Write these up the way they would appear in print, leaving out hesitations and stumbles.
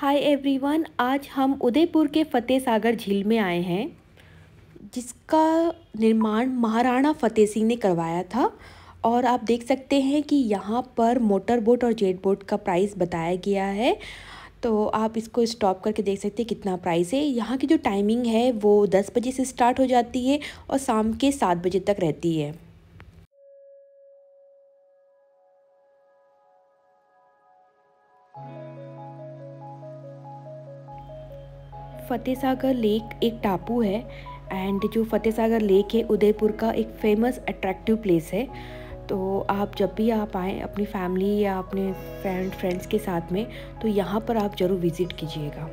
Hi everyone, आज हम उदयपुर के फतेह सागर झील में आए हैं, जिसका निर्माण महाराणा फतेह सिंह ने करवाया था। और आप देख सकते हैं कि यहाँ पर मोटर बोट और जेट बोट का प्राइस बताया गया है। तो आप इसको स्टॉप करके देख सकते हैं कितना प्राइस है। यहाँ की जो टाइमिंग है वो 10 बजे से स्टार्ट हो जाती है और शाम के 7 बजे तक रहती है। फतेह सागर लेक एक टापू है एंड जो फतेह सागर लेक है उदयपुर का एक फेमस अट्रैक्टिव प्लेस है। तो आप जब भी आप आएँ अपनी फैमिली या अपने फ्रेंड्स के साथ में, तो यहाँ पर आप ज़रूर विज़िट कीजिएगा।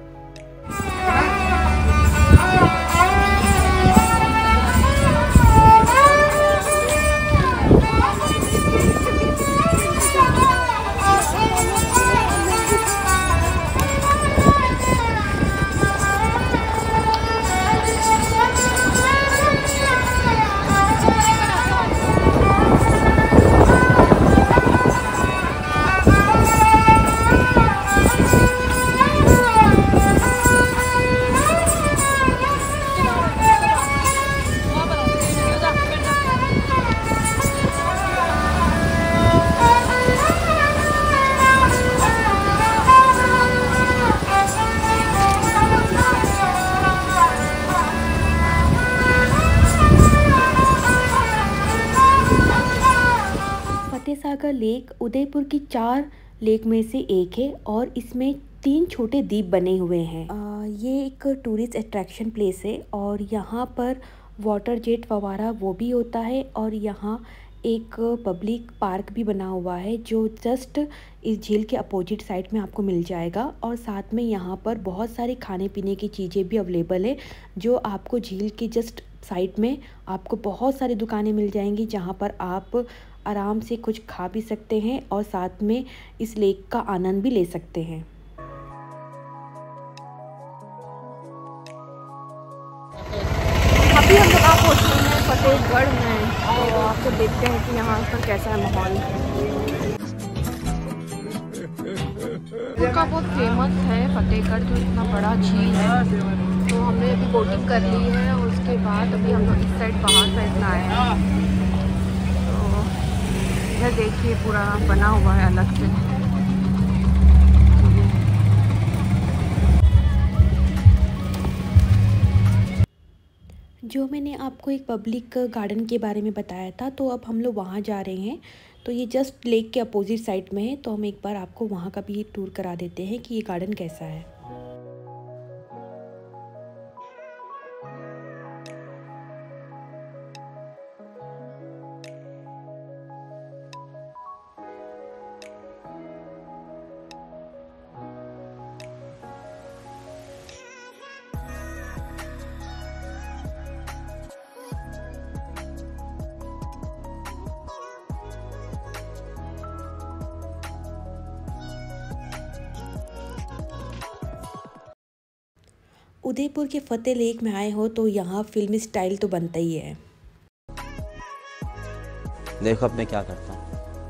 फतेह सागर लेक उदयपुर की 4 लेक में से एक है और इसमें 3 छोटे द्वीप बने हुए हैं। ये एक टूरिस्ट अट्रैक्शन प्लेस है और यहाँ पर वाटर जेट फव्वारा वो भी होता है और यहाँ एक पब्लिक पार्क भी बना हुआ है जो जस्ट इस झील के अपोजिट साइड में आपको मिल जाएगा। और साथ में यहाँ पर बहुत सारी खाने पीने की चीज़ें भी अवेलेबल है, जो आपको झील के जस्ट साइड में आपको बहुत सारी दुकानें मिल जाएंगी, जहाँ पर आप आराम से कुछ खा भी सकते हैं और साथ में इस लेक का आनंद भी ले सकते हैं। अभी हम लोग आप पहुँचे हैं फतेहगढ़ में, तो आपको देखते हैं कि यहाँ पर कैसा है माहौल। उनका बहुत फेमस है फतेहगढ़, जो इतना बड़ा झील है। तो हमने अभी बोटिंग कर ली है और उसके बाद अभी हम लोग इस साइड बाहर साइड में आए हैं। तो इधर देखिए पूरा बना हुआ है अलग से। जो मैंने आपको एक पब्लिक गार्डन के बारे में बताया था, तो अब हम लोग वहाँ जा रहे हैं। तो ये जस्ट लेक के अपोजिट साइड में है, तो हम एक बार आपको वहाँ का भी टूर करा देते हैं कि ये गार्डन कैसा है। उदयपुर के फतेह लेक में आए हो तो यहाँ फिल्मी स्टाइल तो बनता ही है। देखो अब मैं क्या करता हूँ।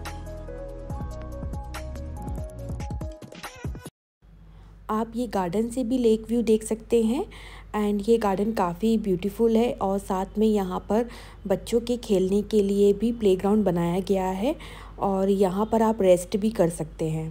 आप ये गार्डन से भी लेक व्यू देख सकते हैं एंड ये गार्डन काफ़ी ब्यूटीफुल है और साथ में यहाँ पर बच्चों के खेलने के लिए भी प्लेग्राउंड बनाया गया है और यहाँ पर आप रेस्ट भी कर सकते हैं।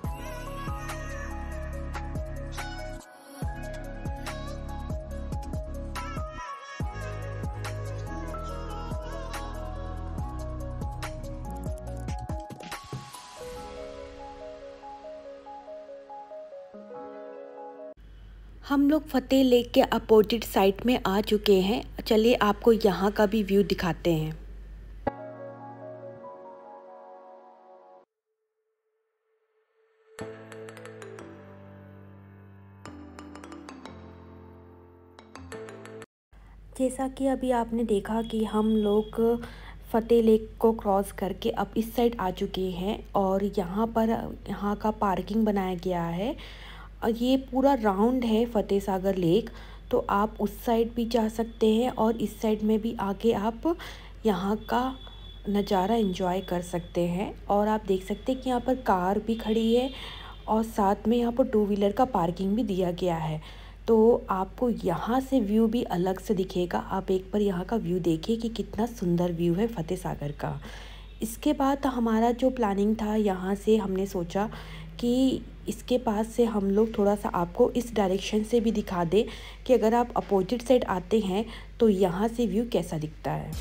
हम लोग फतेह लेक के अपोजिट साइड में आ चुके हैं। चलिए आपको यहाँ का भी व्यू दिखाते हैं। जैसा कि अभी आपने देखा कि हम लोग फतेह लेक को क्रॉस करके अब इस साइड आ चुके हैं और यहाँ पर यहाँ का पार्किंग बनाया गया है। ये पूरा राउंड है फतेह सागर लेक, तो आप उस साइड भी जा सकते हैं और इस साइड में भी आके आप यहाँ का नज़ारा एंजॉय कर सकते हैं। और आप देख सकते हैं कि यहाँ पर कार भी खड़ी है और साथ में यहाँ पर 2 व्हीलर का पार्किंग भी दिया गया है। तो आपको यहाँ से व्यू भी अलग से दिखेगा। आप एक बार यहाँ का व्यू देखिए कि कितना सुंदर व्यू है फतेह सागर का। इसके बाद हमारा जो प्लानिंग था, यहाँ से हमने सोचा कि इसके पास से हम लोग थोड़ा सा आपको इस डायरेक्शन से भी दिखा दें कि अगर आप अपोजिट साइड आते हैं तो यहाँ से व्यू कैसा दिखता है।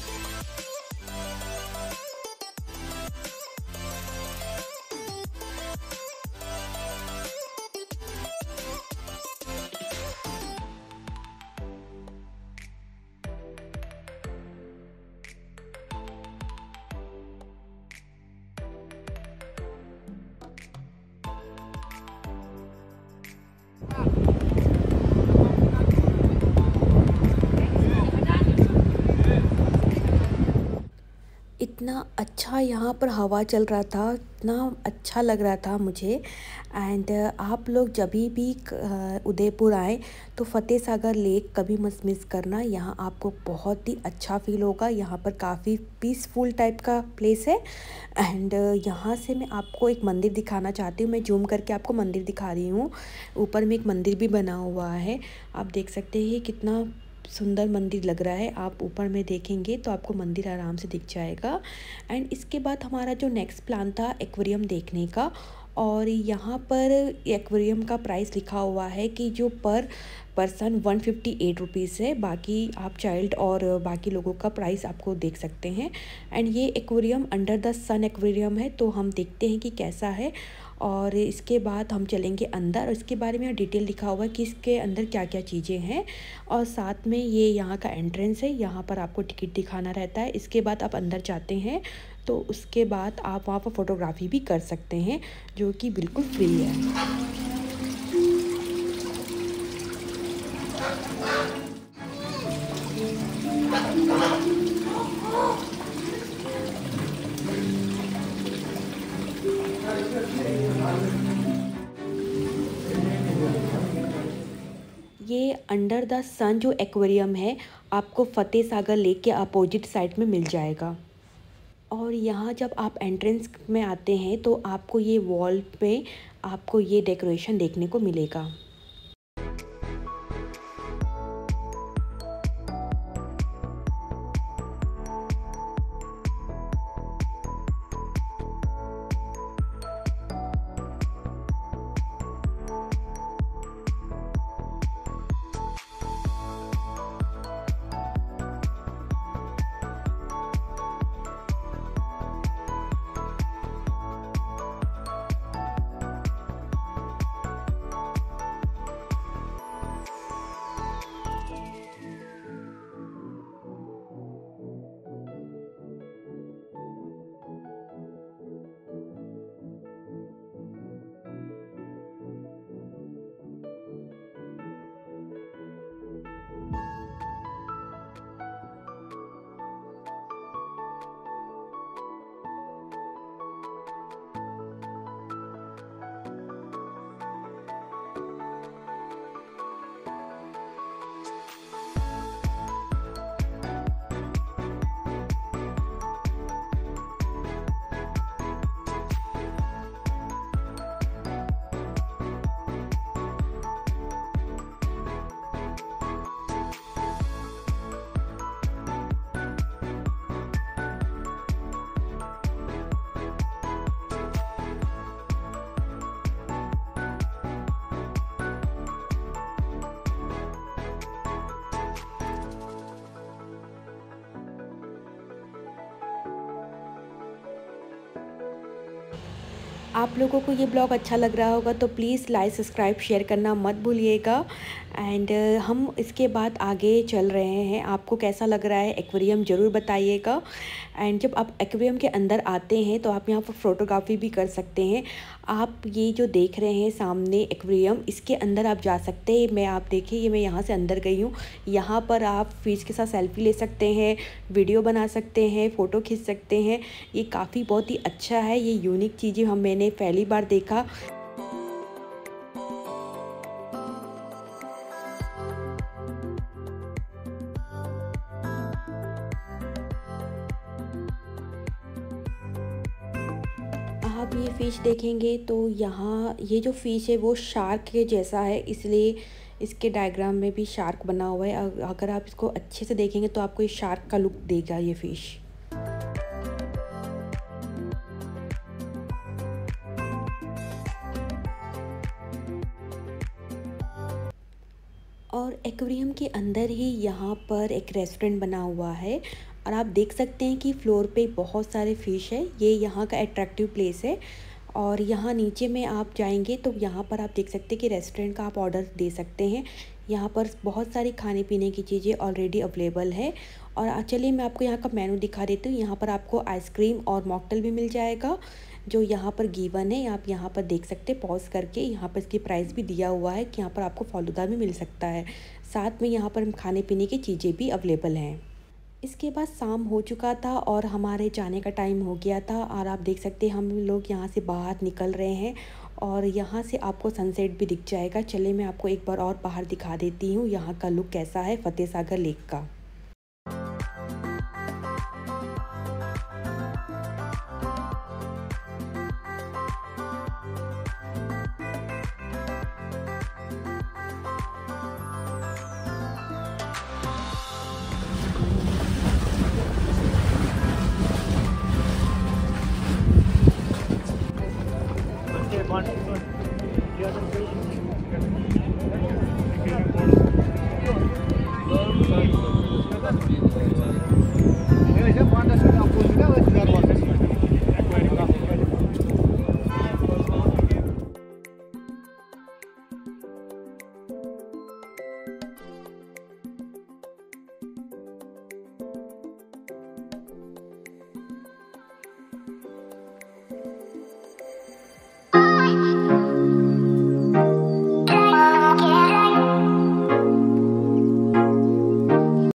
इतना अच्छा यहाँ पर हवा चल रहा था, इतना अच्छा लग रहा था मुझे। एंड आप लोग जब भी उदयपुर आए तो फतेह सागर लेक कभी मत मिस करना। यहाँ आपको बहुत ही अच्छा फील होगा। यहाँ पर काफ़ी पीसफुल टाइप का प्लेस है। एंड यहाँ से मैं आपको एक मंदिर दिखाना चाहती हूँ। मैं जूम करके आपको मंदिर दिखा रही हूँ। ऊपर में एक मंदिर भी बना हुआ है, आप देख सकते हैं कितना सुंदर मंदिर लग रहा है। आप ऊपर में देखेंगे तो आपको मंदिर आराम से दिख जाएगा। एंड इसके बाद हमारा जो नेक्स्ट प्लान था एक्वेरियम देखने का। और यहाँ पर एक्वेरियम का प्राइस लिखा हुआ है कि जो पर पर्सन 158 रुपीज़ है। बाकी आप चाइल्ड और बाकी लोगों का प्राइस आपको देख सकते हैं। एंड ये aquarium under the sun aquarium है, तो हम देखते हैं कि कैसा है। और इसके बाद हम चलेंगे अंदर और इसके बारे में डिटेल लिखा हुआ है कि इसके अंदर क्या क्या चीज़ें हैं। और साथ में ये यहाँ का एंट्रेंस है, यहाँ पर आपको टिकट दिखाना रहता है। इसके बाद आप अंदर जाते हैं तो उसके बाद आप वहाँ पर फ़ोटोग्राफी भी कर सकते हैं, जो कि बिल्कुल फ्री है। ये अंडर द सन जो एक्वेरियम है आपको फतेह सागर लेक के अपोजिट साइड में मिल जाएगा। और यहाँ जब आप एंट्रेंस में आते हैं तो आपको ये वॉल पे आपको ये डेकोरेशन देखने को मिलेगा। आप लोगों को ये ब्लॉग अच्छा लग रहा होगा तो प्लीज़ लाइक सब्सक्राइब शेयर करना मत भूलिएगा। एंड हम इसके बाद आगे चल रहे हैं। आपको कैसा लग रहा है एक्वेरियम ज़रूर बताइएगा। एंड जब आप एक्वेरियम के अंदर आते हैं तो आप यहाँ पर फ़ोटोग्राफी भी कर सकते हैं। आप ये जो देख रहे हैं सामने एक्वेरियम, इसके अंदर आप जा सकते हैं। आप देखिए ये मैं यहाँ से अंदर गई हूँ। यहाँ पर आप फिश के साथ सेल्फी ले सकते हैं, वीडियो बना सकते हैं, फ़ोटो खींच सकते हैं। ये काफ़ी बहुत ही अच्छा है। ये यूनिक चीज़ें मैंने पहली बार देखा। आप ये फ़िश देखेंगे तो यहाँ ये जो फ़िश है वो शार्क के जैसा है, इसलिए इसके डायग्राम में भी शार्क बना हुआ है। अगर आप इसको अच्छे से देखेंगे तो आपको ये शार्क का लुक देगा ये फ़िश। और एक्वेरियम के अंदर ही यहाँ पर एक रेस्टोरेंट बना हुआ है और आप देख सकते हैं कि फ्लोर पे बहुत सारे फ़िश है। ये यहाँ का अट्रैक्टिव प्लेस है। और यहाँ नीचे में आप जाएंगे तो यहाँ पर आप देख सकते हैं कि रेस्टोरेंट का आप ऑर्डर दे सकते हैं। यहाँ पर बहुत सारी खाने पीने की चीज़ें ऑलरेडी अवेलेबल है। और चलिए मैं आपको यहाँ का मेनू दिखा देती हूँ। यहाँ पर आपको आइसक्रीम और मॉकटेल भी मिल जाएगा जो यहाँ पर गिवन है। आप यहाँ पर देख सकते हैं पॉज करके, यहाँ पर इसकी प्राइस भी दिया हुआ है कि यहाँ पर आपको फालूदा भी मिल सकता है। साथ में यहाँ पर खाने पीने की चीज़ें भी अवेलेबल हैं। इसके बाद शाम हो चुका था और हमारे जाने का टाइम हो गया था और आप देख सकते हैं हम लोग यहाँ से बाहर निकल रहे हैं और यहाँ से आपको सनसेट भी दिख जाएगा। चलिए मैं आपको एक बार और बाहर दिखा देती हूँ यहाँ का लुक कैसा है फतेह सागर लेक का।